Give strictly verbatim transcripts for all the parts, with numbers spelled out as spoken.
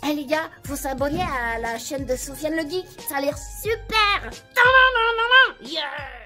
Eh les gars, faut s'abonner à la chaîne de Sofiane le Geek, ça a l'air super. Yeah.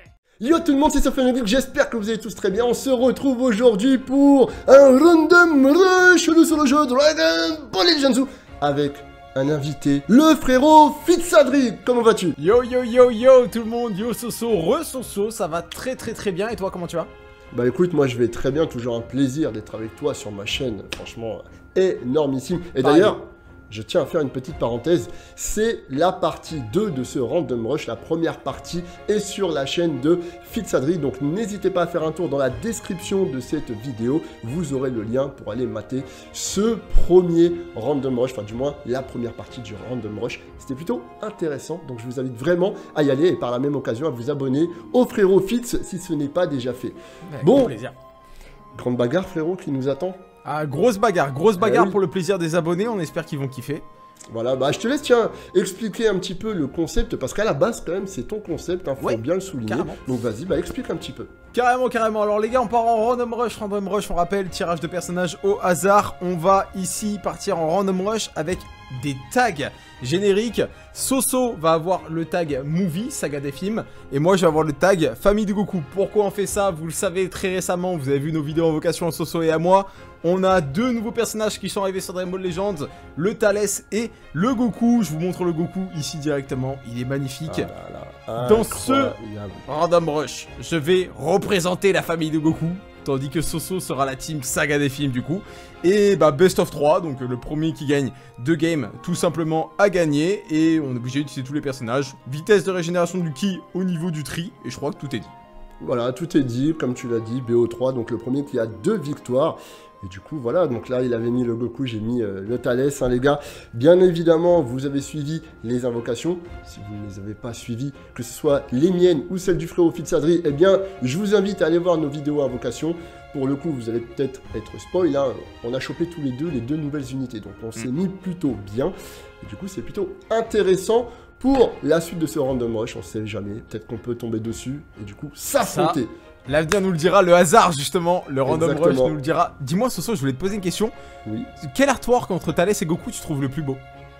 Yo tout le monde, c'est Sofiane le Geek, j'espère que vous allez tous très bien. On se retrouve aujourd'hui pour un random rush sur le jeu Dragon Ball Legends avec un invité, le frérot Fitsadri. Comment vas-tu? Yo yo yo yo tout le monde, yo Soso, re-Soso, ça va très très très bien, et toi comment tu vas? Bah écoute, moi je vais très bien, toujours un plaisir d'être avec toi sur ma chaîne, franchement énormissime. Et d'ailleurs, je tiens à faire une petite parenthèse, c'est la partie deux de ce Random Rush, la première partie est sur la chaîne de Fitsadri, donc n'hésitez pas à faire un tour dans la description de cette vidéo, vous aurez le lien pour aller mater ce premier Random Rush, enfin du moins la première partie du Random Rush, c'était plutôt intéressant, donc je vous invite vraiment à y aller et par la même occasion à vous abonner au frérot Fitz si ce n'est pas déjà fait. Ouais, bon, plaisir. Grande bagarre frérot qui nous attend. Ah, grosse bagarre, grosse bagarre oui. pour le plaisir des abonnés, on espère qu'ils vont kiffer. Voilà, bah je te laisse tiens expliquer un petit peu le concept, parce qu'à la base quand même c'est ton concept, hein, faut Ouais, bien le souligner. carrément. Donc vas-y, bah explique un petit peu. Carrément, carrément. Alors les gars, on part en Random Rush, Random Rush, on rappelle, tirage de personnages au hasard. On va ici partir en Random Rush avec des tags génériques. Soso va avoir le tag Movie, saga des films, et moi je vais avoir le tag Famille de Goku. Pourquoi on fait ça? Vous le savez très récemment, vous avez vu nos vidéos invocation à Soso et à moi. On a deux nouveaux personnages qui sont arrivés sur Dragon Ball Legends, le Thalès et le Goku. Je vous montre le Goku ici directement, il est magnifique. Ah là là, Dans ce incroyable. Random Rush, je vais représenter la famille de Goku, tandis que Soso sera la team saga des films du coup. Et bah best of trois, donc le premier qui gagne deux games tout simplement à gagner. Et on est obligé d'utiliser tous les personnages. Vitesse de régénération du ki au niveau du tri, et je crois que tout est dit. Voilà, tout est dit, comme tu l'as dit, B O trois, donc le premier qui a deux victoires. Et du coup, voilà, donc là, il avait mis le Goku, j'ai mis euh, le Thalès, hein, les gars. Bien évidemment, vous avez suivi les invocations. Si vous ne les avez pas suivies, que ce soit les miennes ou celles du frérot Fitsadri, eh bien, je vous invite à aller voir nos vidéos invocations. Pour le coup, vous allez peut-être être spoil, hein. On a chopé tous les deux les deux nouvelles unités, donc on s'est mis plutôt bien. Et du coup, c'est plutôt intéressant pour la suite de ce Random Rush. On sait jamais, peut-être qu'on peut tomber dessus et du coup, s'affronter. L'avenir nous le dira, le hasard justement, le Random Exactement. Rush nous le dira. Dis-moi Soso, je voulais te poser une question. Oui. Quel artwork entre Thalès et Goku tu trouves le plus beau?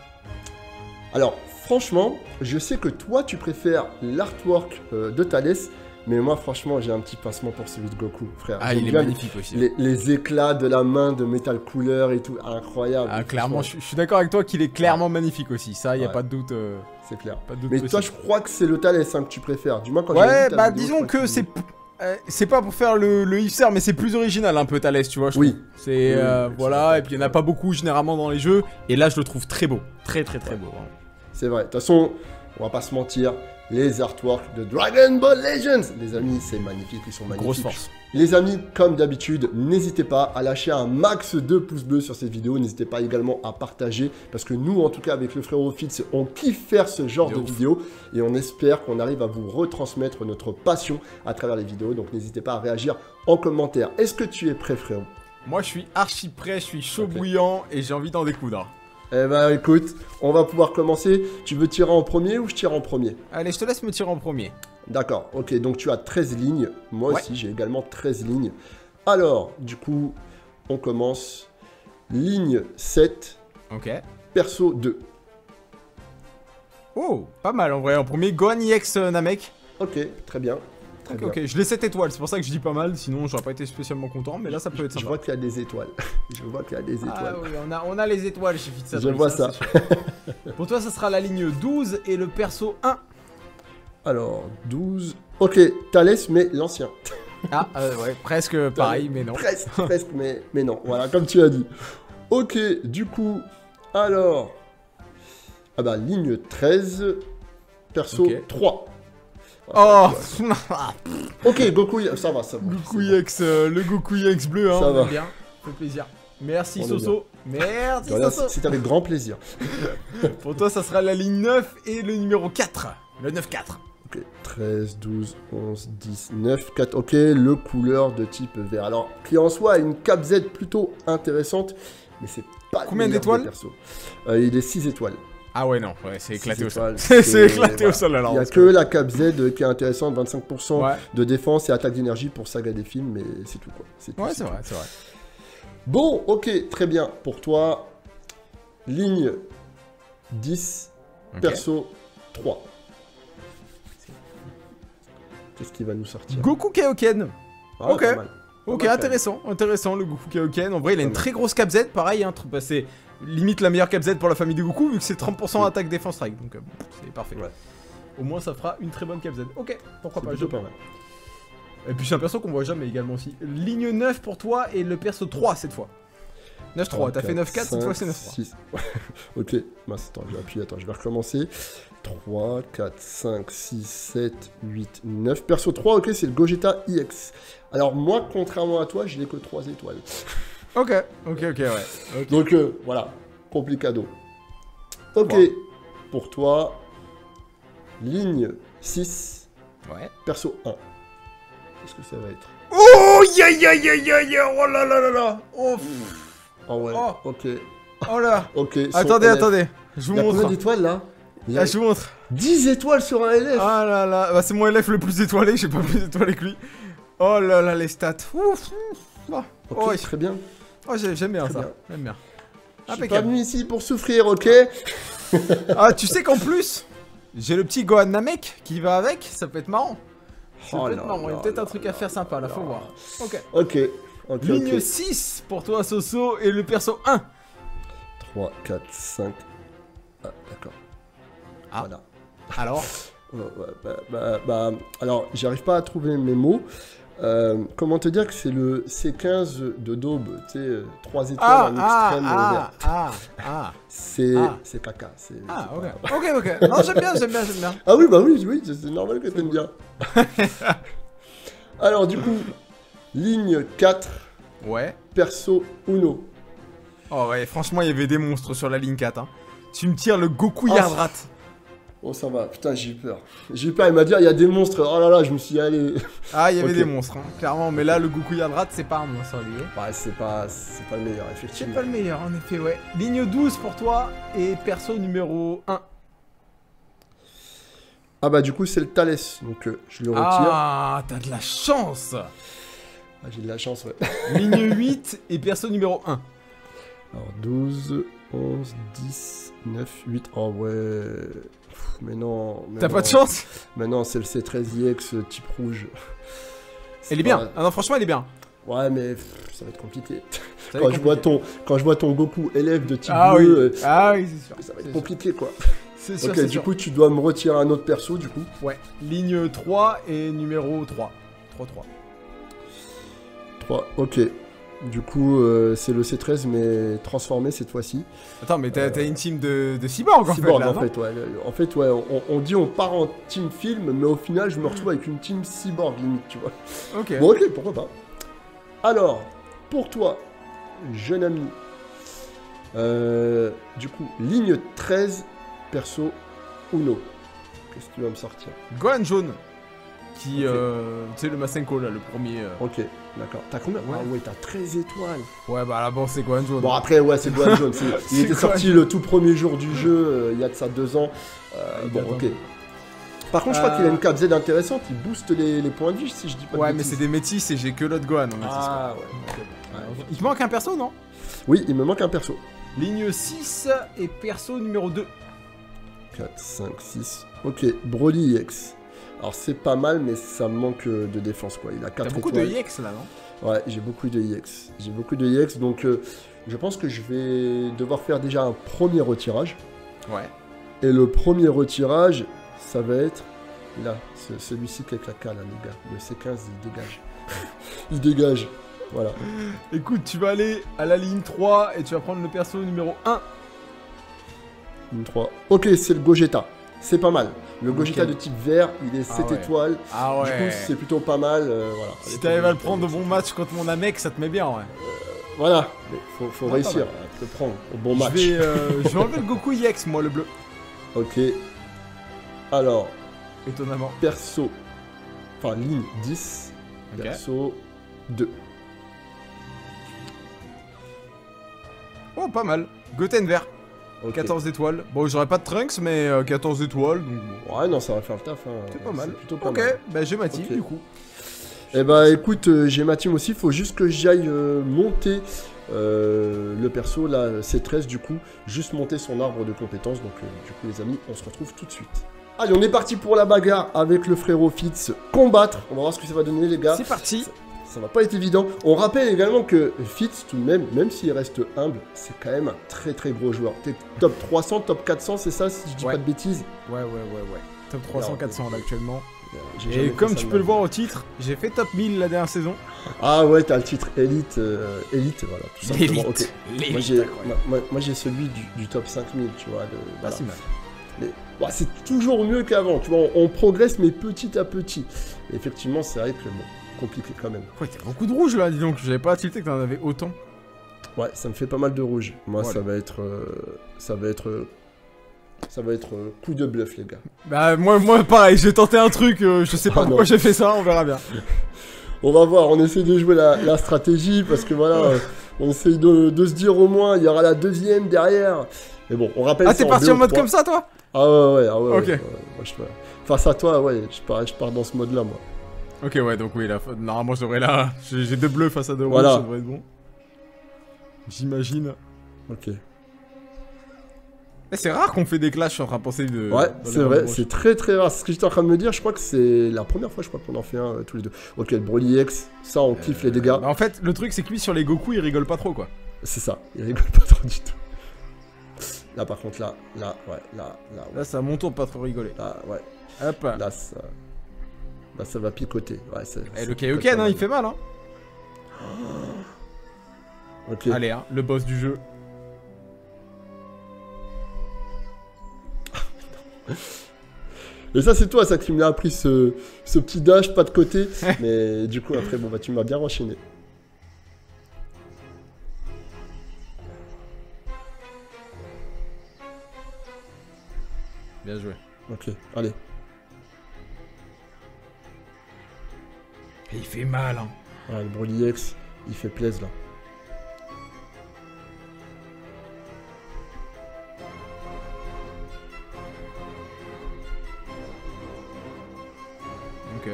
Alors, franchement, je sais que toi, tu préfères l'artwork euh, de Thalès, mais moi, franchement, j'ai un petit pincement pour celui de Goku, frère. Ah, J'aime il est bien magnifique aussi. Les, les éclats de la main de Metal Cooler et tout, incroyable. Ah, clairement, je, je suis d'accord avec toi qu'il est clairement magnifique aussi. Ça, y a Ouais. pas de doute. Euh, C'est clair. pas de doute Mais possible. toi, je crois que c'est le Thalès hein, que tu préfères. Du moins, quand j'ai Ouais, vu ta bah vidéo, je disons crois que c'est euh, c'est pas pour faire le, le hipster, mais c'est plus original un peu Thalès, tu vois. Je Oui. trouve. C'est Oui, euh, oui, voilà, c'est et puis il y en a pas beaucoup généralement dans les jeux, et là je le trouve très beau, très très très beau. Hein. C'est vrai. De toute façon, on va pas se mentir, les artworks de Dragon Ball Legends, les amis, c'est magnifique, ils sont magnifiques. Grosse force. Les amis, comme d'habitude, n'hésitez pas à lâcher un max de pouces bleus sur cette vidéo. N'hésitez pas également à partager. Parce que nous, en tout cas, avec le frérot Fitz, on kiffe faire ce genre De de ouf. vidéos. Et on espère qu'on arrive à vous retransmettre notre passion à travers les vidéos. Donc n'hésitez pas à réagir en commentaire. Est-ce que tu es prêt, frérot? Moi je suis archi prêt, je suis chaud Ok. bouillant, et j'ai envie d'en découdre. Eh ben écoute, on va pouvoir commencer. Tu veux tirer en premier ou je tire en premier? Allez, je te laisse me tirer en premier. D'accord, ok, donc tu as treize lignes. Moi Ouais. aussi, j'ai également treize lignes. Alors, du coup, on commence. Ligne sept, Ok. perso deux. Oh, pas mal en vrai. En premier, Gohan E X euh, Namek. Ok, très bien. Très Ok, bien. ok. Je l'ai sept étoiles, c'est pour ça que je dis pas mal, sinon j'aurais pas été spécialement content, mais là ça peut être Je sympa. vois qu'il y a des étoiles. Je vois qu'il y a des Ah étoiles. oui, on a, on a les étoiles chez Fitsadri. Je vois ça. c'est sûr. Pour toi, ça sera la ligne douze et le perso un. Alors, douze. Ok, Thalès, mais l'ancien. Ah, euh, ouais, presque pareil, mais non. Presque, presque, mais, mais non. Voilà, comme tu as dit. Ok, du coup, alors. Ah bah, ligne treize, perso Ok. trois. Oh, Ok, Goku, ça va, ça va. Goku c'est bon. E X, euh, le Goku E X bleu, hein, Ça on va. aime bien, fait plaisir. Merci On est Soso, merci Voilà, Soso. c'est avec grand plaisir. Pour toi, ça sera la ligne neuf et le numéro quatre. Le neuf quatre. Ok, treize, douze, onze, dix, neuf, quatre. Ok, le couleur de type vert. Alors, qui en soi a une cap Z plutôt intéressante, mais c'est pas le Combien meilleur d'étoiles des persos. Euh, Il est six étoiles. Ah ouais, non, ouais, c'est éclaté six au sol. étoiles, C'est c'est- éclaté voilà. au sol alors. Il n'y a parce que la cap Z qui est intéressante, vingt-cinq pour cent Ouais, de défense et attaque d'énergie pour saga des films, mais c'est tout quoi. C'est tout, ouais c'est c'est tout. vrai, c'est vrai. Bon, ok, très bien. Pour toi, ligne dix, Ok. perso trois. Qu'est-ce qui va nous sortir? Goku Kaioken. Ah, ok. pas mal. Pas Ok, mal, intéressant, intéressant le Goku Kaioken. En vrai, il a une Pas mal. très grosse cap Z, pareil, hein, bah, c'est limite la meilleure cap Z pour la famille de Goku, vu que c'est trente pour cent Oui. attaque défense strike, donc euh, c'est parfait. Ouais. Au moins, ça fera une très bonne cap Z. Ok, pourquoi C'est pas, je plutôt pas mal. Et puis c'est un perso qu'on voit jamais également aussi. Ligne neuf pour toi et le perso trois cette fois. neuf trois, t'as fait neuf quatre, cette fois c'est neuf trois. six. Ok, mince, attends, je vais appuyer, attends, je vais recommencer. trois, quatre, cinq, six, sept, huit, neuf. Perso trois, ok, c'est le Gogeta I X. Alors moi, contrairement à toi, je n'ai que trois étoiles. Ok, ok, ok, ouais. Ok. Donc euh, voilà, complicado. Ok, Trois. pour toi, ligne six, Ouais. perso un. Qu'est-ce que ça va être? Oh, ya ya ya ya ya, oh là là là là. Oh, pff. Ah ouais, Oh. ok, Oh là. ok. son Attendez, L F. attendez, je Il vous y a combien montre. d'étoiles là? Il y a Ah, je vous montre. dix étoiles sur un L F. Ah là là, bah, c'est mon L F le plus étoilé, j'ai pas plus étoilé que lui. Oh là là, les stats. Ouf. Oh, Ok, oh, très bien. oh, j'ai- j'aime bien Très ça. bien. J'aime bien. Je suis pas Impeccable. venu ici pour souffrir, ok? Ah, tu sais qu'en plus, j'ai le petit Gohan Namek qui va avec, ça peut être marrant. Ça Oh peut être là marrant, il y a là peut-être un là truc à faire sympa là, faut là. voir. Ok. Ok, ok, Ligne ok. six pour toi, Soso, et le perso un. trois, quatre, cinq. Ah, d'accord. Ah. Voilà. Alors, Ouais, ouais, bah, bah, bah, alors, j'arrive pas à trouver mes mots. Euh, comment te dire que c'est le C quinze de Daube, tu sais, euh, trois étoiles ah, en ah, extrême euh, ah, vert. ah, ah, C'est ah. c'est caca. c'est- ah, c'est ok, pas- ok, ok. Non, j'aime bien, j'aime bien, j'aime bien. Ah oui, bah oui, oui, c'est c'est normal que t'aimes bien. Alors, du coup, ligne quatre, Ouais. perso Uno. Oh ouais, franchement, il y avait des monstres sur la ligne quatre. Hein. Tu me tires le Goku Ah, Yardrat. Oh, ça va, putain, j'ai eu peur. J'ai eu peur, il m'a dit, ah, il y a des monstres. Oh là là, je me suis dit, allez. Ah, il y avait Ok. des monstres, hein, clairement. Mais là, le Goku Yardrat, c'est pas un monstre, lui. Ouais, c'est pas, c'est pas le meilleur, C'est effectivement. pas le meilleur, en effet, ouais. Ligne douze pour toi et perso numéro un. Ah bah du coup c'est le Thalès, donc euh, je le retire. Ah, Ah, t'as de la chance. j'ai de la chance, ouais. Ligne huit et perso numéro un. Alors douze, onze, dix, neuf, huit, oh ouais... Pff, mais non... mais T'as non. pas de chance? Mais non, c'est le C treize I X euh, type rouge. C'est Elle est pas- bien. Ah non, franchement, elle est bien. Ouais, mais pff, ça va être compliqué. Ça va Quand être je, vois compliqué. ton, quand je vois ton Goku élève de type Ah oui, bleu, euh, ah oui, c'est sûr. ça va C'est être sûr. compliqué, quoi. C'est sûr, Ok, c'est du sûr. coup, tu dois me retirer un autre perso, du coup. Ouais, ligne trois et numéro trois. trois trois. trois, ok. Du coup, euh, c'est le C treize, mais transformé cette fois-ci. Attends, mais t'as t'as une team de, de cyborg en Cyborg, fait là, en non fait, ouais. En fait, ouais, on, on dit on part en team film, mais au final, je me retrouve avec une team cyborg limite, tu vois. Ok. Bon, ok, pourquoi pas. Alors, pour toi, jeune ami, euh, du coup, ligne treize, perso Uno. Qu'est-ce que tu vas me sortir? Gohan jaune. Qui, Ok. euh, tu sais, le Masenko là, le premier. euh. Ok, d'accord. T'as combien? Ouais. Ah ouais, t'as treize étoiles. Ouais, bah là-bas, c'est Gohan jaune. Bon, après, ouais, c'est Gohan Jaune. c'est- C'est Il était Gohan sorti Jaune. le tout premier jour du jeu, euh, il y a de ça deux ans. Euh, Il bon, date un ok. peu. Par contre, je crois Euh, qu'il a une cap Z intéressante, il booste les, les points de vie, si je dis pas de Ouais, mais bêtises. c'est des métis et j'ai que l'autre Gohan en métis. Ah, ouais. quoi. ok. Ouais. Il te manque un perso, non? Oui, il me manque un perso. Ligne six et perso numéro deux. quatre, cinq, six. Ok, Broly I X. Alors, c'est pas mal, mais ça me manque euh, de défense, quoi. Il a T'as quatre beaucoup étoiles. de I X là, non? Ouais, j'ai beaucoup de I X. J'ai beaucoup de I X, donc euh, je pense que je vais devoir faire déjà un premier retirage. Ouais. Et le premier retirage, ça va être là, ce- celui-ci qui est caca là, les gars. Le C quinze, il dégage. Il dégage. Voilà. Écoute, tu vas aller à la ligne trois et tu vas prendre le perso numéro un. Une trois. Ok, c'est le Gogeta. C'est pas mal. Le Gogeta Ok. de type vert, il est Ah sept ouais. étoiles. Ah ouais. Du coup, c'est plutôt pas mal. euh, voilà. Si Allez, t'arrives à le faut- prendre au bon match contre mon Namek, ça te met bien, ouais. Voilà. Mais faut, faut Ouais, réussir pas à te prendre au bon Je match. vais, euh, je vais enlever le Goku I X, moi, le bleu. Ok. Alors, Étonnamment. perso. Enfin, ligne dix. Ok. Perso deux. Oh, pas mal. Goten vert. Ok. quatorze étoiles. Bon, j'aurais pas de Trunks, mais euh, quatorze étoiles, donc bon. Ouais, non, ça va faire le taf. Hein. C'est pas mal. plutôt pas Ok, mal. bah j'ai ma team, Ok. du coup. Eh bah écoute, euh, j'ai ma team aussi, faut juste que j'aille euh, monter euh, le perso, là, C treize, du coup, juste monter son arbre de compétences. Donc, euh, du coup, les amis, on se retrouve tout de suite. Allez, on est parti pour la bagarre avec le frérot Fitz. Combattre. On va voir ce que ça va donner, les gars. C'est parti. Ça, ça va pas être évident. On rappelle également que Fitz, tout de même, même s'il reste humble, c'est quand même un très très gros joueur. T'es top trois cents, top quatre cents, c'est ça, si je dis Ouais. pas de bêtises? Ouais, ouais, ouais, ouais. Top trois cents, quatre cents là actuellement. J'ai Et jamais fait comme ça tu de peux ma le voir au titre, j'ai fait top mille la dernière saison. Ah ouais, t'as le titre Elite, euh, Elite, voilà, tout simplement. Ok. L'élite, Moi j'ai, incroyable. moi, moi- moi, j'ai celui du, du top cinq mille, tu vois. De, Pas voilà. si mal. Mais ouais, c'est toujours mieux qu'avant, tu vois, on, on progresse mais petit à petit. Et effectivement, c'est vrai que bon, compliqué quand même. Ouais, t'as beaucoup de rouge là, dis donc. J'avais pas tilté que t'en avais autant. Ouais, ça me fait pas mal de rouge. Moi, Voilà. ça va être, euh, ça va être, euh, ça va être euh, coup de bluff, les gars. Bah, moi, moi pareil, j'ai tenté un truc, euh, je sais pas Ah, pourquoi non. j'ai fait ça, on verra bien. On va voir, on essaie de jouer la, la stratégie parce que voilà, euh, on essaye de, de se dire au moins, il y aura la deuxième derrière. Mais bon, on rappelle. Ah, ça t'es parti en mode B O trois. comme ça, toi? Ah ouais, ouais, ah ouais. Ok. ouais, ouais, moi, je, face à toi, ouais, je pars, je pars dans ce mode-là, moi. Ok, ouais, donc oui, là, normalement, je devrais là. J'ai j'ai deux bleus face à deux rouges, Voilà. ça devrait être bon. J'imagine. Ok. Eh, c'est rare qu'on fait des clashs, je suis en train de penser de. Ouais, dans c'est les vrai, rouges. c'est très très rare. C'est ce que j'étais en train de me dire. Je crois que c'est la première fois, je crois qu'on en fait un euh, tous les deux. Ok, le Broly X, ça, on kiffe les dégâts. Bah, en fait, le truc, c'est que lui, sur les Goku, il rigole pas trop, quoi. C'est ça, il rigole pas trop du tout. Là, par contre, là, là, ouais, là, là, ouais. Là, c'est à mon tour de pas trop rigoler. Là, ouais. Hop. Là, ça. Là, ça va picoter. Ouais, c'est. Eh, c'est le peut-être Kaioken, pas hein, il mal. fait mal, hein. Ok. Allez, hein, le boss du jeu. Et ça, c'est toi, ça, qui me l'a appris, ce, ce petit dash, pas de côté. Mais du coup, après, bon, bah, tu m'as bien enchaîné. Bien joué. Ok, allez. Et il fait mal, hein. Ouais, le Broly X, il fait plaisir là. Ok.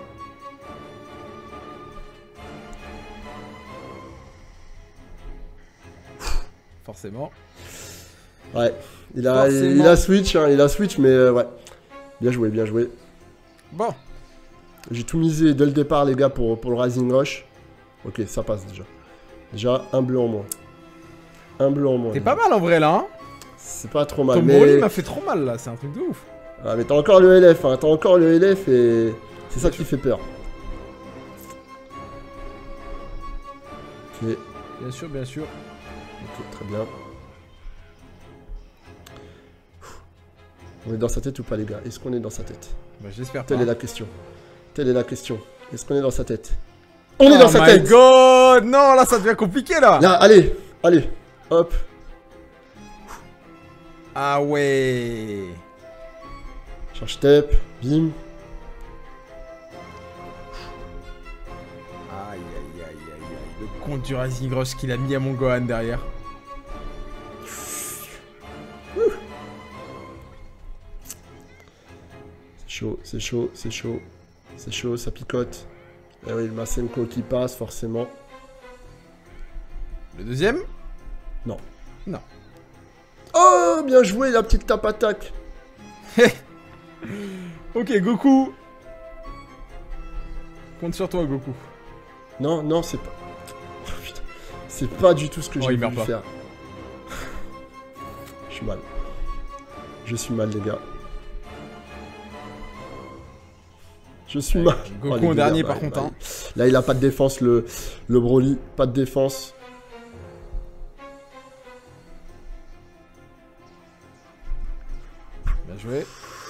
Forcément. Ouais, il a, Forcément. il a switch, hein, il a switch, mais euh, ouais. Bien joué, bien joué. Bon. J'ai tout misé dès le départ, les gars, pour, pour le Rising Rush. Ok, ça passe déjà. Déjà, un bleu en moins. Un bleu en moins. T'es pas mal en vrai là, hein. C'est pas trop mal, Ton mais... Broly m'a fait trop mal là, c'est un truc de ouf. Ah, mais t'as encore le L F, hein, t'as encore le L F et... C'est ça qui fait peur. Ok, Bien sûr, bien sûr. ok, très bien. On est dans sa tête ou pas, les gars? Est-ce qu'on est dans sa tête? Bah j'espère pas. Telle est la question. Telle est la question. Est-ce qu'on est dans sa tête? On est dans sa Oh tête! my god! Non, là ça devient compliqué là! Là, allez, allez, hop. Ah ouais! Charge step, bim. Aïe aïe aïe aïe aïe. Le compte du Rising Rush qu'il a mis à mon Gohan derrière. C'est chaud, c'est chaud, c'est chaud. C'est chaud, ça picote. Et oui, le Masenko qui passe, forcément. Le deuxième? Non. Non. Oh, bien joué, la petite tape attaque. Ok, Goku. Compte sur toi, Goku. Non, non, c'est pas... Oh, putain. C'est pas du tout ce que Oh, j'ai il meurt voulu pas. faire. Je suis mal. Je suis mal, les gars. Je suis mal. Goku Oh, les en dernier, dégâts, par bah, contre, bah, hein. Là, il a pas de défense, le, le Broly. Pas de défense. Bien joué.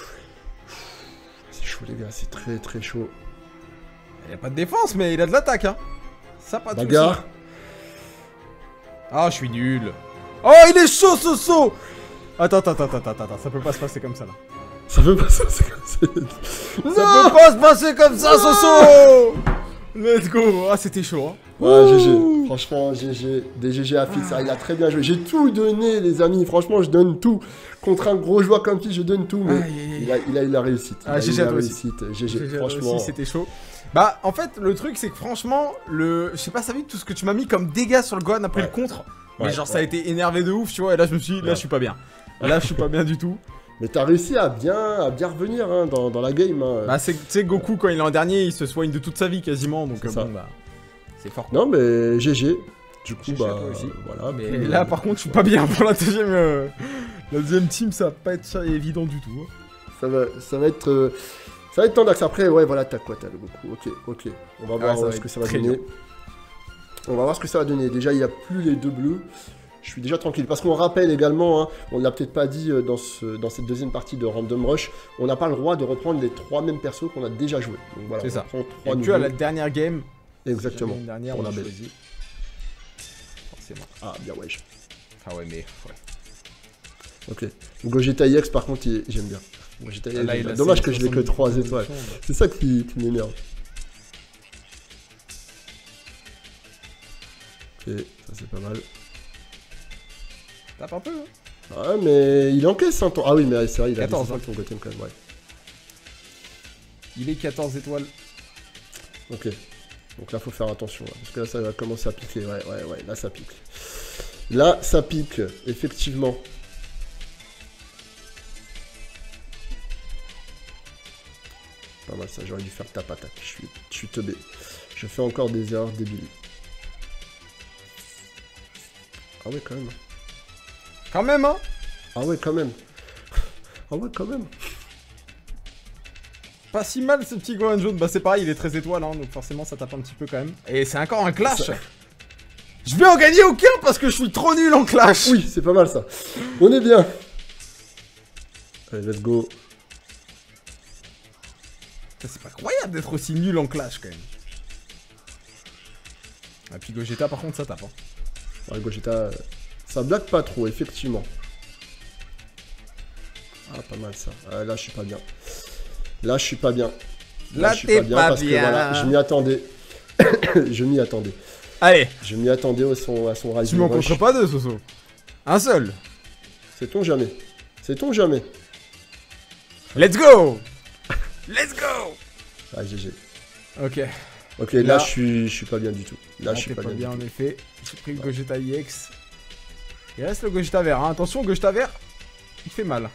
C'est chaud, les gars. C'est très, très chaud. Il a pas de défense, mais il a de l'attaque, hein. Ça, pas de soucis. Bagarre. Ah, je suis nul. Oh, il est chaud, Soso. Attends, attends, attends, attends, attends, ça peut pas se passer comme ça, là. Ça veut pas ça, c'est comme ça. Ça peut pas se passer comme ça, Soso. Let's go. Ah, c'était chaud, hein. Ouais, G G. Franchement, G G. Des G G à Fix. Ah, il a très bien joué. J'ai tout donné, les amis. Franchement, je donne tout. Contre un gros joueur comme Fix, je donne tout. Mais Aïe, aïe, aïe. il a, il a eu la réussite. Il Ah, a eu G G à la toi aussi. réussite. G G. G G, Franchement. aussi, c'était chaud. Bah, en fait, le truc, c'est que franchement, le... je sais pas, ça vu tout ce que tu m'as mis comme dégâts sur le Gohan après Ouais. le contre. Mais Ouais, genre, ouais. ça a été énervé de ouf, tu vois. Et là, je me suis dit, là, Ouais. je suis pas bien. Là, je suis pas bien du tout. Mais t'as réussi à bien, à bien revenir hein, dans, dans la game. Hein. Bah, c'est, tu sais, Goku, quand il est en dernier, il se soigne de toute sa vie quasiment. Donc, C'est euh, ça. bon, bah, c'est fort. Non, mais G G. Du coup, G G à bah. toi aussi. Voilà. Mais Puis, là, euh, par contre, je suis pas bien pour la deuxième, euh, la deuxième team, ça va pas être ça évident du tout. hein. Ça va, ça va être. euh, Ça va être tendax. Après, ouais, voilà, t'as quoi? T'as le Goku. Ok, ok. On va voir ça va euh, ce être que ça va très donner. On va voir ce que ça va donner. Déjà, il n'y a plus les deux bleus. Je suis déjà tranquille. Parce qu'on rappelle également, hein, on ne l'a peut-être pas dit euh, dans, ce, dans cette deuxième partie de Random Rush, on n'a pas le droit de reprendre les trois mêmes persos qu'on a déjà joués. Donc voilà, C'est on ça. prend Et trois tu as nouveaux. la dernière game. Exactement. Une dernière, On on a a choisi. Forcément. Ah, bien, ouais. Ah ouais, mais. Ouais. Ok. Gogeta I X, par contre, il- j'aime bien. Gogeta I X, Là, j'aime il bien. a Dommage ses que je l'ai que soixante-dix trois étoiles. évolutions, C'est ça qui, qui m'énerve. Ok, ça c'est pas mal. Tape un peu, hein. Ah, mais il encaisse un temps. Ah oui, mais c'est vrai, il a quatorze, des hein. étoiles ton Goten quand même, ouais. Il est quatorze étoiles. Ok. Donc là, faut faire attention, là, parce que là, ça va commencer à piquer. Ouais, ouais, ouais, là, ça pique. Là, ça pique, effectivement. Pas mal ça, j'aurais dû faire tap attaque. Je suis, je suis teubé. Je fais encore des erreurs débiles. Ah ouais, quand même. Quand même, hein. Ah ouais, quand même. Ah ouais, quand même. Pas si mal ce petit Gohan jaune. Bah, c'est pareil, il est treize étoiles, hein, donc forcément, ça tape un petit peu quand même. Et c'est encore un clash. Ça- Je vais en gagner aucun parce que je suis trop nul en clash. Oui, c'est pas mal ça. On est bien. Allez, let's go. Ça, c'est pas incroyable d'être aussi nul en clash quand même. Ah, puis Gogeta, par contre, ça tape. Hein. Ouais, Gogeta, euh, ça blague pas trop, effectivement. Ah, pas mal ça. Ah, là, je suis pas bien. Là, je suis pas bien. Là, je suis t'es pas parce que bien. voilà, je m'y attendais. je m'y attendais. Allez, Je m'y attendais au son, à son tu Rising m'en Rush. comptes pas deux, Soso. Un seul. C'est-on jamais. C'est-on jamais. Let's go. Let's go. Ah, G G. Ok. Ok, Là- là, je suis, je suis pas bien du tout. Là, Là, je suis t'es pas, bien. en du tout. effet. J'ai pris le Gogeta I X. Il reste le Gogeta vert. Hein. Attention, Gogeta vert, il fait mal.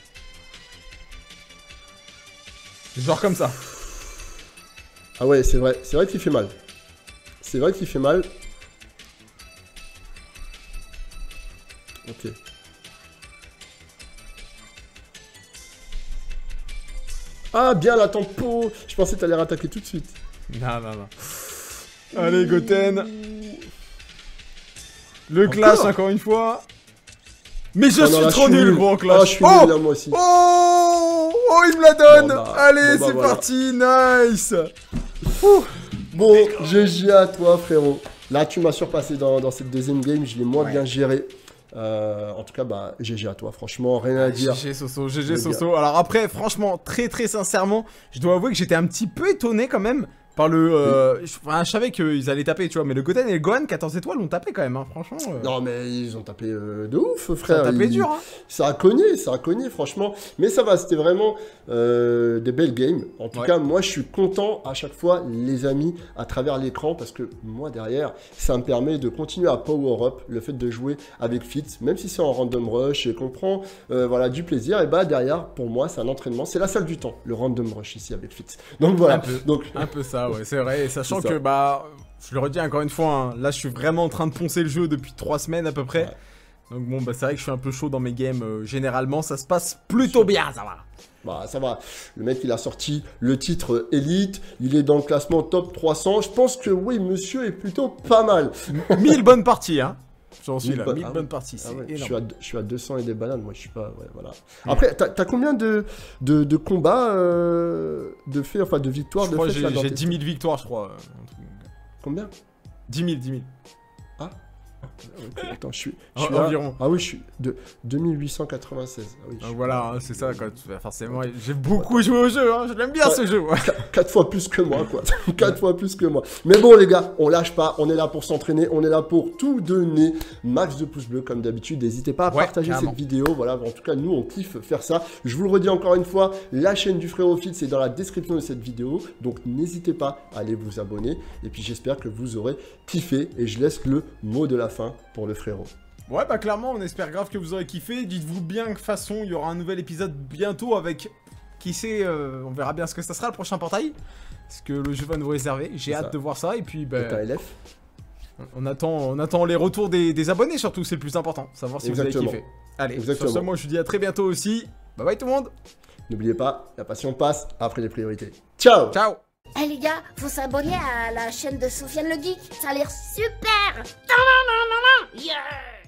Genre comme ça. Ah ouais, c'est vrai. C'est vrai qu'il fait mal. C'est vrai qu'il fait mal. Ok. Ah, bien la tempo. Je pensais que t'allais rattaquer tout de suite. Non, non, non. Allez, Goten. Le clash, Encore encore une fois. Mais je Oh non, suis là, trop je suis nul, gros, en clash. Ah, je suis oh nul là, moi aussi. Oh, oh, il me la donne. Bon, bah, Allez, bon, bah, c'est voilà. parti, nice. Bon, G G à toi, frérot. Là, tu m'as surpassé dans, dans cette deuxième game. Je l'ai moins Ouais. bien géré. Euh, en tout cas, bah, G G à toi. Franchement, rien à dire. G G Soso, G G Le Soso. Alors après, franchement, très très sincèrement, je dois avouer que j'étais un petit peu étonné quand même par le... Euh, je, enfin, je savais qu'ils allaient taper, tu vois, mais le Goten et le Gohan, quatorze étoiles, ont tapé quand même, hein, franchement. euh, Non, mais ils ont tapé euh, de ouf, ça frère. a tapé Ils- dur, hein. Ça a cogné, ça a cogné, franchement. Mais ça va, c'était vraiment euh, des belles games. En tout Ouais. cas, moi, je suis content à chaque fois, les amis, à travers l'écran, parce que moi, derrière, ça me permet de continuer à power up le fait de jouer avec Fitz, même si c'est en random rush et qu'on prend euh, voilà, du plaisir. Et bah, derrière, pour moi, c'est un entraînement. C'est la salle du temps, le random rush ici avec Fitz. Donc voilà. Un peu. Donc, Un peu ça, ouais, c'est vrai. Et sachant C'est ça. que, bah, je le redis encore une fois, hein, là, je suis vraiment en train de poncer le jeu depuis trois semaines à peu près. Ouais. Donc bon, bah, c'est vrai que je suis un peu chaud dans mes games. euh, généralement, ça se passe plutôt bien, ça va. bah, ça va. Le mec, il a sorti le titre Elite. Il est dans le classement top trois cents. Je pense que oui, monsieur est plutôt pas mal. mille bonnes parties, hein. J'en suis mille là, bonnes- mille ah ouais. bonnes parties, c'est Ah ouais, je, énorme. suis à, deux- je suis à deux cents et des bananes, moi je suis pas. Ouais, voilà. Après, t'as as combien de, de, de combats euh, de faits, enfin de victoires Je de crois que faits là, j'ai dans j'ai tes- dix mille victoires, je crois. euh, un truc comme ça. Combien? dix mille, dix mille. Ok, attends, je suis. Je suis En- à- environ. Ah oui, je suis de deux mille huit cent quatre-vingt-seize. Ah oui, je Donc suis- voilà, hein, c'est ça, quoi. Forcément, j'ai beaucoup joué au jeu, hein. Je l'aime bien ce jeu. Ouais. Quatre fois plus que moi, quoi. Quatre fois plus que moi. Mais bon, les gars, on lâche pas. On est là pour s'entraîner. On est là pour tout donner. Max de pouces bleus, comme d'habitude. N'hésitez pas à Ouais, partager carrément. cette vidéo. Voilà, en tout cas, nous, on kiffe faire ça. Je vous le redis encore une fois, la chaîne du Frérophile, c'est dans la description de cette vidéo. Donc, n'hésitez pas à aller vous abonner. Et puis, j'espère que vous aurez kiffé. Et je laisse le mot de la fin pour le frérot. Ouais, bah clairement, on espère grave que vous aurez kiffé. Dites-vous bien que de toute façon, il y aura un nouvel épisode bientôt avec... Qui sait, euh, on verra bien ce que ça sera le prochain portail. Parce que le jeu va nous réserver. J'ai C'est hâte ça. de voir ça. Et puis, bah, Donc, un L F. on, attend, on attend les retours des, des abonnés surtout. C'est le plus important. Savoir si Exactement. vous avez kiffé. Allez, Exactement. sur ce, moi je vous dis à très bientôt aussi. Bye bye tout le monde. N'oubliez pas, la passion passe après les priorités. Ciao! Ciao. Eh les gars, faut s'abonner à la chaîne de Sofiane le Geek, ça a l'air super. Ta-da-da-da-da. Yeah.